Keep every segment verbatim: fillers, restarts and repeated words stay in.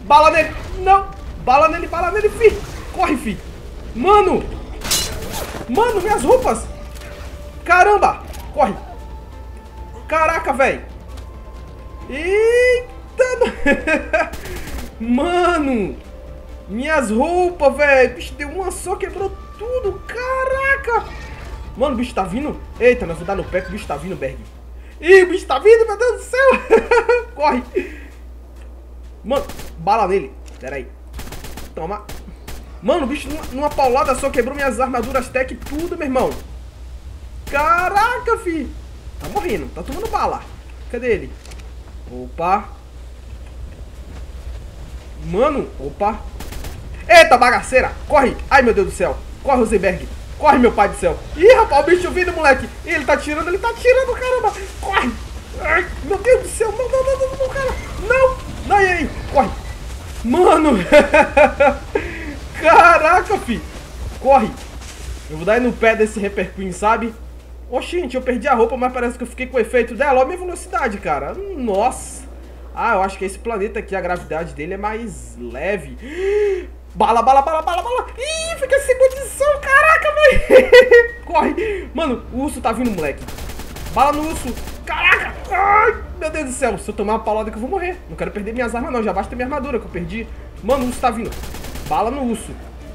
Bala nele. Não. Bala nele, bala nele, fi. Corre, fi. Mano. Mano, minhas roupas. Caramba. Corre. Caraca, velho. Eita. Mano. Minhas roupas, velho. Bicho, deu uma só, quebrou tudo. Caraca. Mano, o bicho tá vindo. Eita, nós vamos dar no pé que o bicho tá vindo, Berg. Ih, o bicho tá vindo, meu Deus do céu. Corre. Mano, bala nele. Pera aí. Toma. Mano, o bicho numa, numa paulada só quebrou minhas armaduras tech tudo, meu irmão. Caraca, fi. Tá morrendo, tá tomando bala. Cadê ele? Opa. Mano, opa. Eita, bagaceira. Corre. Ai, meu Deus do céu. Corre, Rosenberg. Corre, meu pai do céu. Ih, rapaz, o bicho vindo, moleque. Ih, ele tá atirando, ele tá atirando, caramba. Corre. Ai, meu Deus do céu. Não, não, não, não, não, cara. Não. Não, aí, aí. Corre. Mano. Caraca, fi. Corre. Eu vou dar aí no pé desse Reaper Queen, sabe? Oxi, gente, eu perdi a roupa, mas parece que eu fiquei com o efeito dela. Olha a minha velocidade, cara. Nossa. Ah, eu acho que esse planeta aqui, a gravidade dele é mais leve. Bala, bala, bala, bala, bala. Ih, fica sem condição, caraca, velho. Corre. Mano, o urso tá vindo, moleque. Bala no urso. Caraca. Ai, meu Deus do céu. Se eu tomar uma paulada que eu vou morrer. Não quero perder minhas armas, não. Já basta minha armadura que eu perdi. Mano, o urso tá vindo. Bala no urso.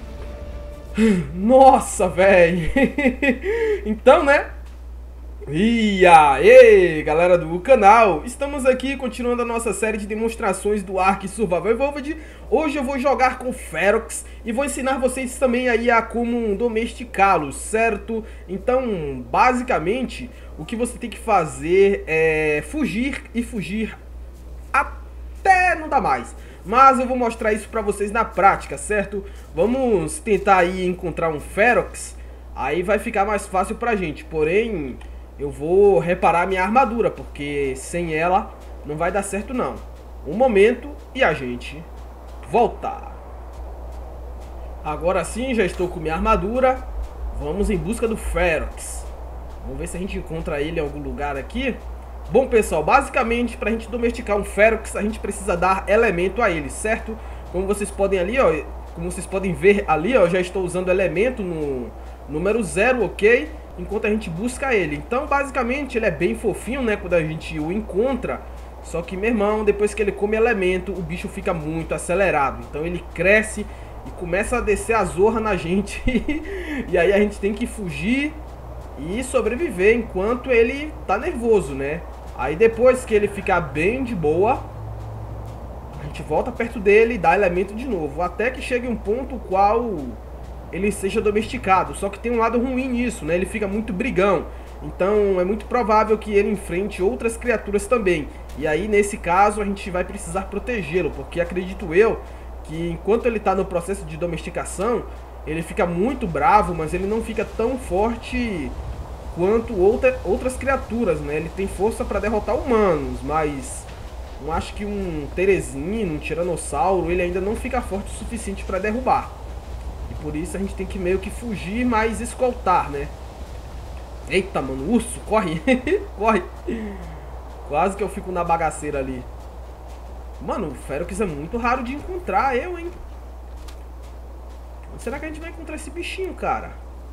Nossa, velho. Então, né? E aí, galera do canal, estamos aqui continuando a nossa série de demonstrações do Ark Survival Evolved. Hoje eu vou jogar com Ferox e vou ensinar vocês também aí a como domesticá-los, certo? Então, basicamente, o que você tem que fazer é fugir e fugir até não dar mais. Mas eu vou mostrar isso pra vocês na prática, certo? Vamos tentar aí encontrar um Ferox, aí vai ficar mais fácil pra gente, porém... eu vou reparar minha armadura, porque sem ela não vai dar certo não. Um momento e a gente volta. Agora sim, já estou com minha armadura. Vamos em busca do Ferox. Vamos ver se a gente encontra ele em algum lugar aqui. Bom, pessoal, basicamente, para a gente domesticar um Ferox, a gente precisa dar elemento a ele, certo? Como vocês podem ali, ó, como vocês podem ver ali, ó, já estou usando elemento no número zero, ok? Enquanto a gente busca ele. Então, basicamente, ele é bem fofinho, né? Quando a gente o encontra. Só que, meu irmão, depois que ele come elemento, o bicho fica muito acelerado. Então, ele cresce e começa a descer a zorra na gente. E aí a gente tem que fugir e sobreviver enquanto ele tá nervoso, né? Aí, depois que ele ficar bem de boa, a gente volta perto dele e dá elemento de novo. Até que chegue um ponto qual... ele seja domesticado, só que tem um lado ruim nisso, né? Ele fica muito brigão, então é muito provável que ele enfrente outras criaturas também. E aí, nesse caso, a gente vai precisar protegê-lo, porque acredito eu que enquanto ele está no processo de domesticação, ele fica muito bravo, mas ele não fica tão forte quanto outra, outras criaturas, né? Ele tem força para derrotar humanos, mas eu acho que um Teresino, um Tiranossauro, ele ainda não fica forte o suficiente para derrubar. Por isso a gente tem que meio que fugir, mas escoltar, né? Eita, mano, urso, corre. Corre. Quase que eu fico na bagaceira ali. Mano, o Ferox é muito raro de encontrar, eu, hein? Onde será que a gente vai encontrar esse bichinho, cara?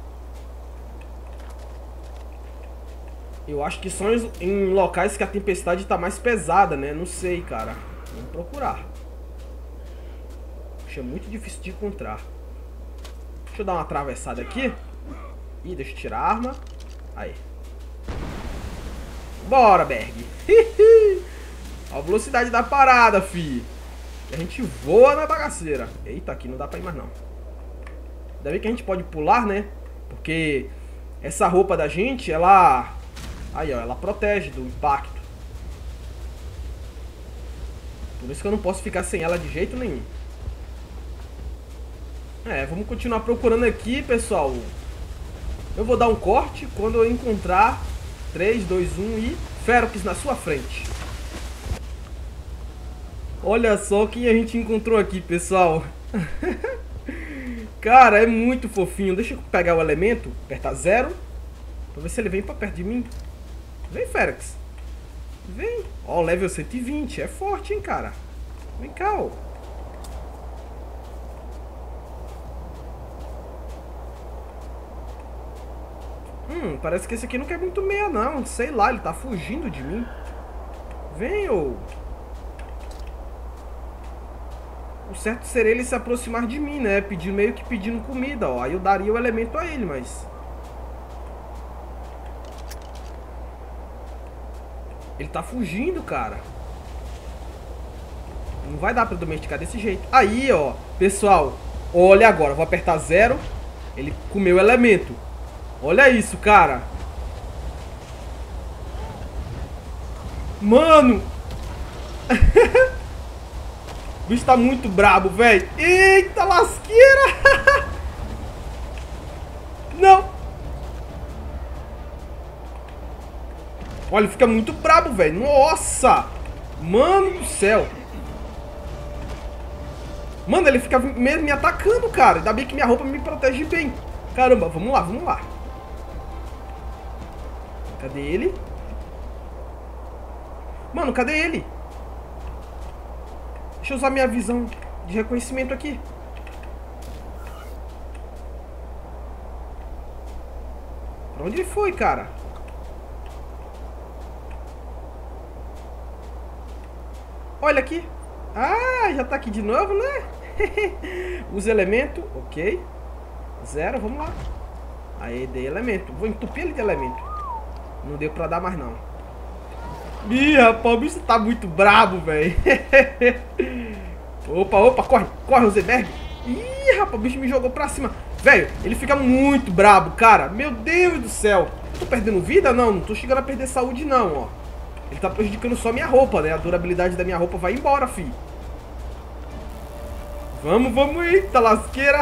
Eu acho que são em locais que a tempestade tá mais pesada, né? Não sei, cara. Vamos procurar. Acho muito difícil de encontrar. Deixa eu dar uma atravessada aqui. Ih, deixa eu tirar a arma. Aí. Bora, Berg. Olha a velocidade da parada, fi. E a gente voa na bagaceira. Eita, aqui não dá pra ir mais não. Ainda bem que a gente pode pular, né? Porque essa roupa da gente, ela... aí, ó, ela protege do impacto. Por isso que eu não posso ficar sem ela de jeito nenhum. É, vamos continuar procurando aqui, pessoal. Eu vou dar um corte quando eu encontrar três, dois, um e Ferox na sua frente. Olha só quem a gente encontrou aqui, pessoal. Cara, é muito fofinho. Deixa eu pegar o elemento, apertar zero, pra ver se ele vem pra perto de mim. Vem, Ferox. Vem. Ó, level cento e vinte. É forte, hein, cara. Vem cá, ó. Hum, parece que esse aqui não quer muito meia, não. Sei lá, ele tá fugindo de mim. Vem, ô. O certo seria ele se aproximar de mim, né? Pedindo, meio que pedindo comida, ó. Aí eu daria o elemento a ele, mas... Ele tá fugindo, cara. Não vai dar pra domesticar desse jeito. Aí, ó. Pessoal, olha agora. Vou apertar zero. Ele comeu o elemento. Olha isso, cara. Mano. O bicho tá muito brabo, velho. Eita lasqueira. Não. Olha, ele fica muito brabo, velho. Nossa. Mano do céu. Mano, ele fica mesmo me atacando, cara. Ainda bem que minha roupa me protege bem. Caramba, vamos lá, vamos lá. Cadê ele? Mano, cadê ele? Deixa eu usar minha visão de reconhecimento aqui. Pra onde ele foi, cara? Olha aqui. Ah, já tá aqui de novo, né? Usa elemento, ok. Zero, vamos lá. Aí, dei elemento. Vou entupir ele de elemento. Não deu pra dar mais, não. Ih, rapaz, o bicho tá muito brabo, velho. Opa, opa, corre, corre, Rosenberg. Ih, rapaz, o bicho me jogou pra cima. Velho, ele fica muito brabo, cara. Meu Deus do céu. Tô perdendo vida? Não, não tô chegando a perder saúde, não, ó. Ele tá prejudicando só minha roupa, né? A durabilidade da minha roupa vai embora, fi. Vamos, vamos, eita lasqueira.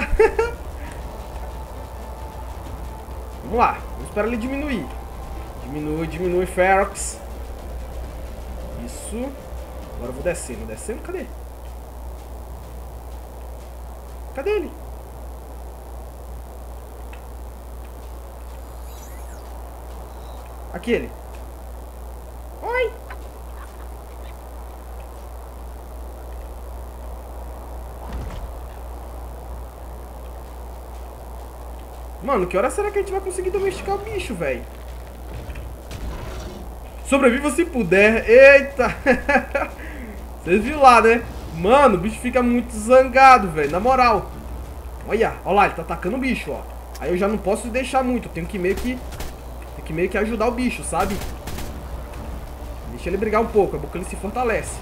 Vamos lá, vamos esperar ele diminuir. Diminui, diminui, Ferox. Isso. Agora eu vou descendo, descendo, cadê? Cadê ele? Aqui ele. Oi! Mano, que hora será que a gente vai conseguir domesticar o bicho, velho? Sobreviva se puder. Eita! Vocês viram lá, né? Mano, o bicho fica muito zangado, velho. Na moral. Olha, olha lá, ele tá atacando o bicho, ó. Aí eu já não posso deixar muito. Eu tenho que meio que... Tem que meio que ajudar o bicho, sabe? Deixa ele brigar um pouco. É bom que ele se fortalece.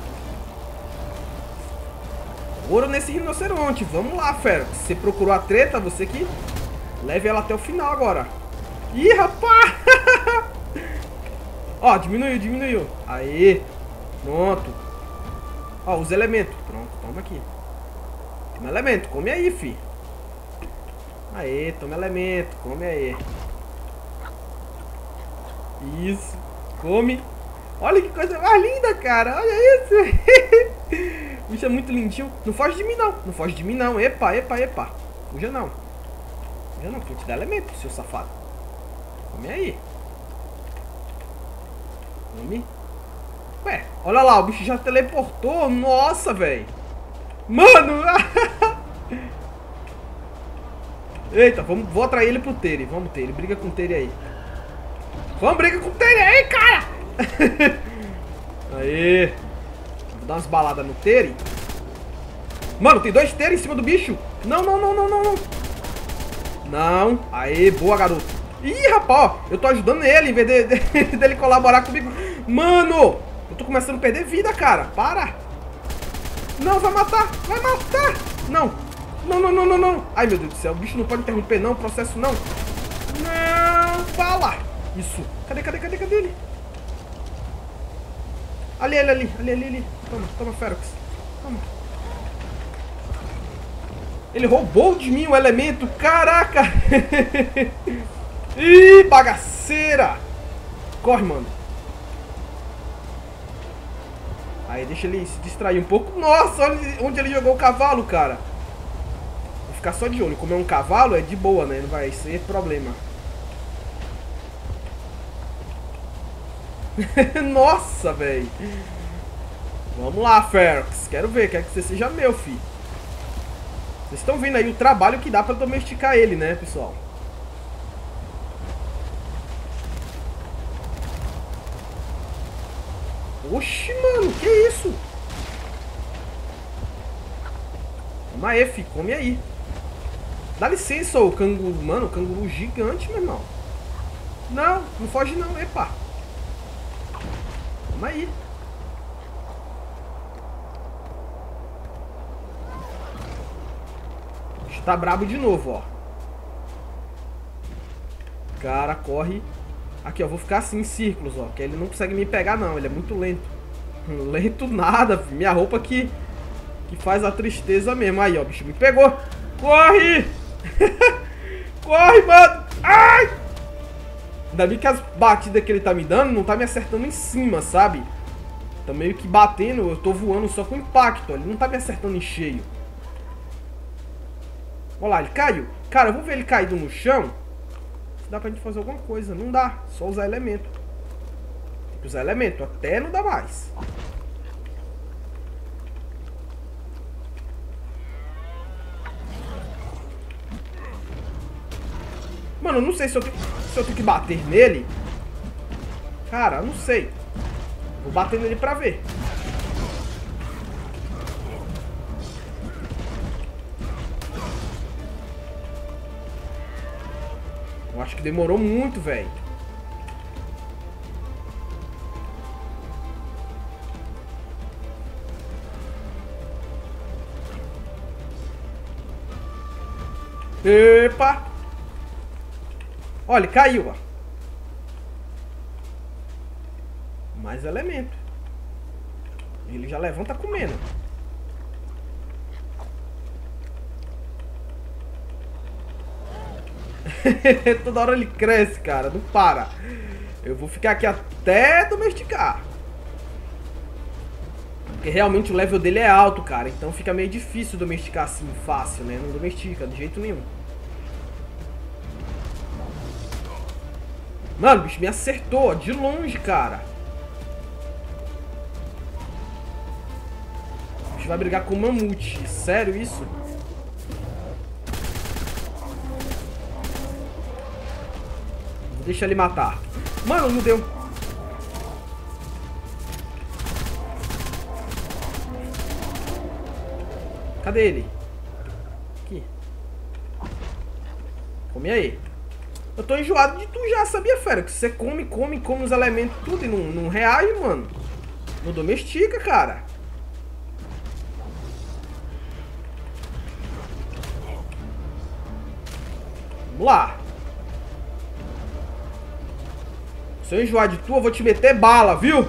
Ouro nesse rinoceronte. Vamos lá, fera. Você procurou a treta, você que... Leve ela até o final agora. Ih, rapaz! Ó, diminuiu, diminuiu. Aí. Pronto. Ó, os elementos. Pronto, toma aqui. Toma elemento, come aí, fi. Aí, toma elemento, come aí. Isso. Come. Olha que coisa mais linda, cara. Olha isso. O bicho é muito lindinho. Não foge de mim, não. Não foge de mim, não. Epa, epa, epa. Fuja, não. Eu não vou te dar elemento, seu safado. Come aí. Come. Ué, olha lá, o bicho já teleportou. Nossa, velho. Mano. Eita, vamos, vou atrair ele pro Tere. Vamos, Tere. Briga com o Tere aí. Vamos, briga com o Tere aí, cara. Aí. Vou dar umas baladas no Tere. Mano, tem dois Tere em cima do bicho. Não, não, não, não, não, não. Não. Aê, boa, garoto. Ih, rapaz, ó, eu tô ajudando ele em vez de, de, dele colaborar comigo. Mano, eu tô começando a perder vida, cara. Para. Não, vai matar. Vai matar. Não. Não, não, não, não, não. Ai, meu Deus do céu. O bicho não pode interromper, não. Processo, não. Não. Fala. Isso. Cadê, cadê, cadê, cadê ele? Ali, ali, ali. Ali, ali, ali. Toma, toma, Ferox. Toma. Ele roubou de mim o elemento. Caraca. Ih, bagaceira. Corre, mano. Aí, deixa ele se distrair um pouco. Nossa, olha onde ele jogou o cavalo, cara. Vou ficar só de olho. Como é um cavalo, é de boa, né? Não vai ser problema. Nossa, velho. Vamos lá, Ferox. Quero ver. Quero que você seja meu, fi. Vocês estão vendo aí o trabalho que dá pra domesticar ele, né, pessoal? Oxi, mano, que isso? Toma aí, fi, come aí. Dá licença, ô canguru. Mano, canguru gigante, meu irmão. Não, não foge não, epa. Toma aí. Tá brabo de novo, ó. Cara, corre. Aqui, ó, vou ficar assim em círculos, ó. Que ele não consegue me pegar, não. Ele é muito lento. Lento nada, filho. Minha roupa que, que faz a tristeza mesmo. Aí, ó, o bicho me pegou. Corre! Corre, mano! Ai! Ainda bem que as batidas que ele tá me dando não tá me acertando em cima, sabe? Tá meio que batendo, eu tô voando só com impacto. Ele não tá me acertando em cheio. Olha lá, ele caiu. Cara, eu vou ver ele caído no chão. Se dá pra gente fazer alguma coisa. Não dá, só usar elemento. Tem que usar elemento, até não dá mais. Mano, eu não sei se eu, tenho, se eu tenho que bater nele. Cara, eu não sei. Vou bater nele pra ver. Eu acho que demorou muito, velho. Epa! Olha, caiu, ó. Mais elemento. Ele já levanta comendo. Toda hora ele cresce, cara. Não para. Eu vou ficar aqui até domesticar. Porque realmente o level dele é alto, cara. Então fica meio difícil domesticar assim, fácil, né? Não domestica de jeito nenhum. Mano, o bicho me acertou, ó, de longe, cara. O bicho vai brigar com o mamute. Sério isso? Deixa ele matar. Mano, não deu. Cadê ele? Aqui. Come aí. Eu tô enjoado de tu já, sabia, fera? Que você come, come, come os elementos tudo e não, não reage, mano. Não domestica, cara. Vamos lá. Se eu enjoar de tu, eu vou te meter bala, viu?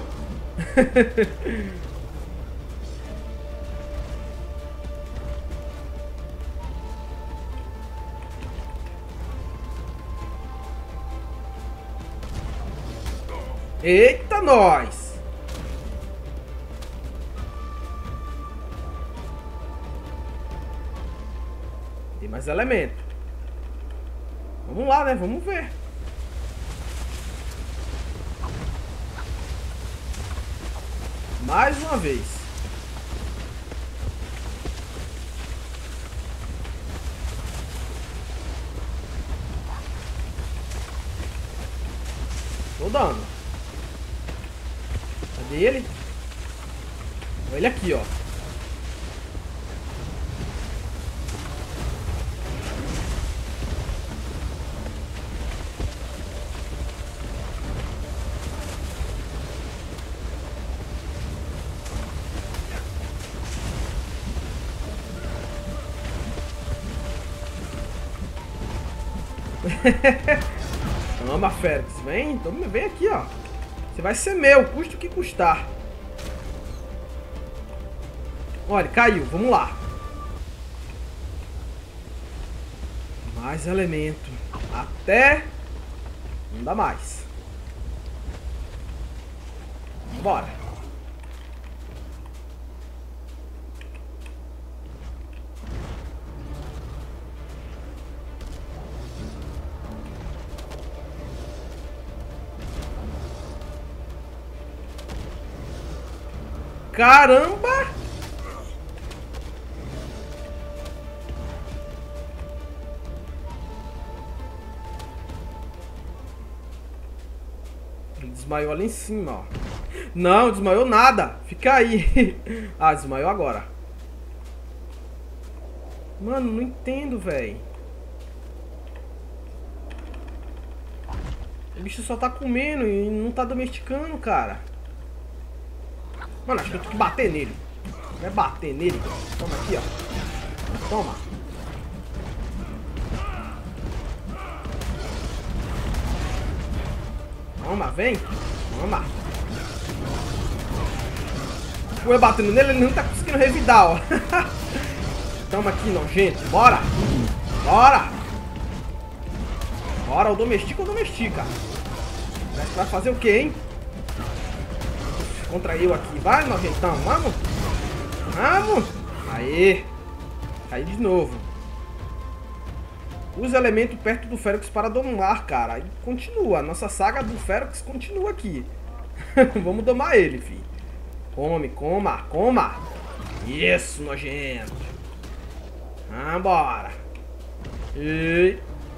Eita, nós! Tem mais elemento. Vamos lá, né? Vamos ver. Mais uma vez. Tô dando. Cadê ele? Olha ele aqui, ó. Toma, Félix. Vem, toma, vem aqui, ó. Você vai ser meu, custa o que custar. Olha, caiu. Vamos lá. Mais elemento. Até não dá mais. Bora. Caramba! Ele desmaiou ali em cima, ó. Não, desmaiou nada. Fica aí. Ah, desmaiou agora. Mano, não entendo, velho. O bicho só tá comendo e não tá domesticando, cara. Mano, acho que eu tenho que bater nele. Vai bater nele. Toma aqui, ó. Toma. Toma, vem. Toma. Fui batendo nele, ele não tá conseguindo revidar, ó. Toma aqui, nojento. Bora. Bora. Bora, o domestica ou domestica. Vai fazer o quê, hein? Contra eu aqui. Vai, nojentão. Vamos. Vamos. Aê. Cai de novo. Usa elemento perto do Ferox para domar, cara. E continua. A nossa saga do Ferox continua aqui. Vamos domar ele, filho. Come, coma, coma. Isso, nojento. Vambora. E...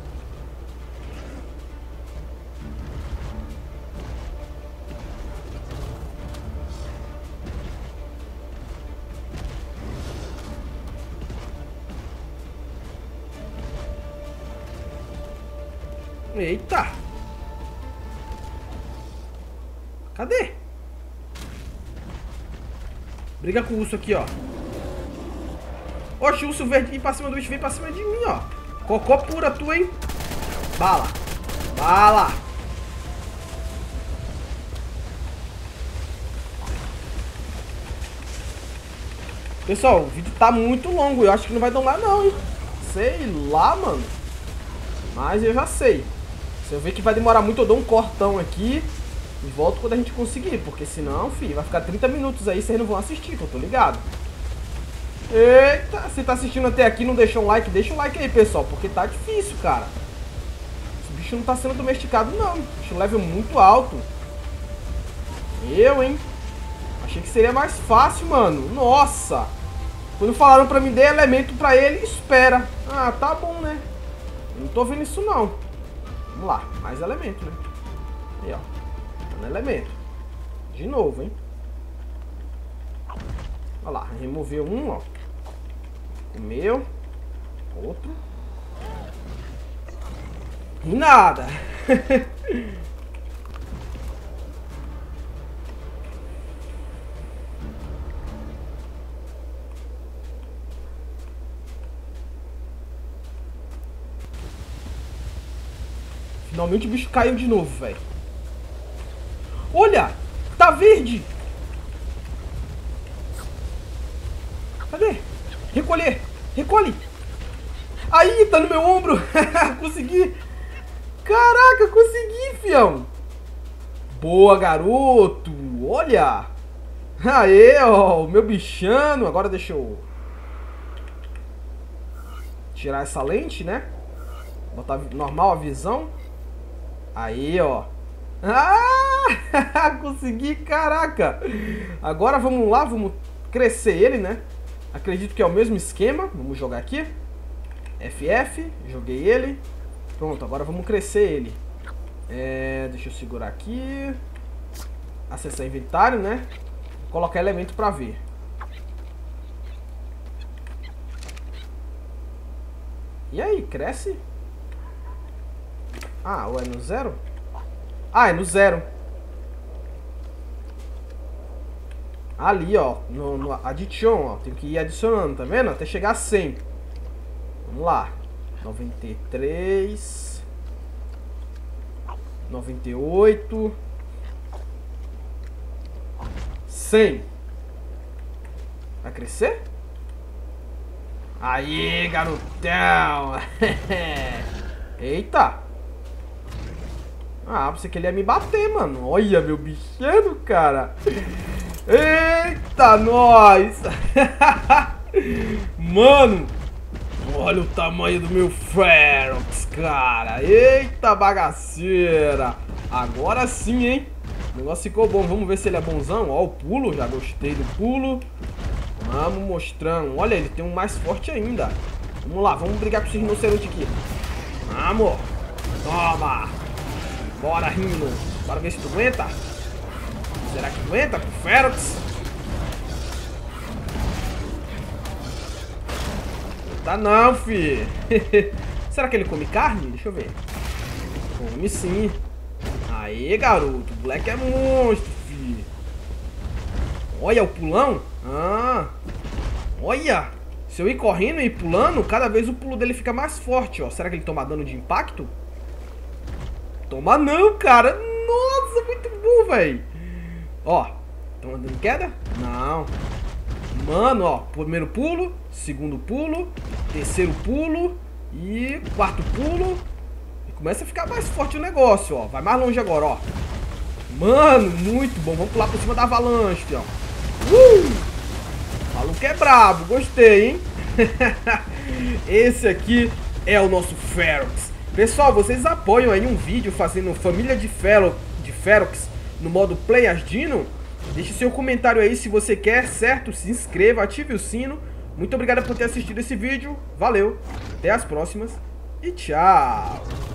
Eita! Cadê? Briga com o urso aqui, ó. Oxe, o urso verde vem pra cima do bicho, vem pra cima de mim, ó. Cocô pura tu, hein? Bala. Bala. Pessoal, o vídeo tá muito longo. Eu acho que não vai domar não, hein? Sei lá, mano. Mas eu já sei. Se eu ver que vai demorar muito, eu dou um cortão aqui e volto quando a gente conseguir. Porque senão, filho, vai ficar trinta minutos aí, vocês não vão assistir, que eu tô ligado. Eita, você tá assistindo até aqui, não deixou um like? Deixa o like aí, pessoal, porque tá difícil, cara. Esse bicho não tá sendo domesticado, não. Bicho level muito alto. Eu, hein? Achei que seria mais fácil, mano. Nossa. Quando falaram pra mim, dê elemento pra ele, espera. Ah, tá bom, né? Eu não tô vendo isso, não. Vamos lá, mais elemento, né? Aí, ó. Tá no elemento. De novo, hein? Olha lá, removeu um, ó. Comeu. Outro. E nada. Finalmente o bicho caiu de novo, velho. Olha! Tá verde! Cadê? Recolher! Recolhe! Aí, tá no meu ombro! Consegui! Caraca, consegui, fião! Boa, garoto! Olha! Aê, ó, o meu bichano! Agora deixa eu tirar essa lente, né? Botar normal a visão. Aí, ó. Ah! Consegui, caraca! Agora vamos lá, vamos crescer ele, né? Acredito que é o mesmo esquema. Vamos jogar aqui. F F, joguei ele. Pronto, agora vamos crescer ele. É, deixa eu segurar aqui. Acessar inventário, né? Colocar elemento pra ver. E aí, cresce? Ah, ou é no zero? Ah, é no zero. Ali, ó, no, no addition, ó, tem que ir adicionando, tá vendo? Até chegar a cem. Vamos lá. noventa e três. noventa e oito. cem. Vai crescer? Aí, garotão. Eita. Ah, pensei que ele ia me bater, mano. Olha, meu bichano, cara. Eita, nós. Mano. Olha o tamanho do meu Ferox, cara. Eita, bagaceira. Agora sim, hein. O negócio ficou bom. Vamos ver se ele é bonzão. Ó, o pulo. Já gostei do pulo. Vamos mostrando. Olha, ele tem um mais forte ainda. Vamos lá, vamos brigar com esse rinoceronte aqui. Vamos. Toma. Bora, Rino. Bora ver se tu aguenta. Será que aguenta com o Ferox? Tá não, fi. Será que ele come carne? Deixa eu ver. Come sim. Aê, garoto. O Black é monstro, fi. Olha o pulão. Ah. Olha. Se eu ir correndo e ir pulando, cada vez o pulo dele fica mais forte, ó. Será que ele toma dano de impacto? Toma não, cara. Nossa, muito bom, velho. Ó. Toma dando queda? Não. Mano, ó. Primeiro pulo. Segundo pulo. Terceiro pulo. E quarto pulo. E começa a ficar mais forte o negócio, ó. Vai mais longe agora, ó. Mano, muito bom. Vamos pular por cima da avalanche, ó. Uh! O maluco é brabo, gostei, hein? Esse aqui é o nosso Ferox. Pessoal, vocês apoiam aí um vídeo fazendo família de, Fero, de Ferox no modo Play as Dino? Deixe seu comentário aí se você quer, certo? Se inscreva, ative o sino. Muito obrigado por ter assistido esse vídeo. Valeu, até as próximas e tchau!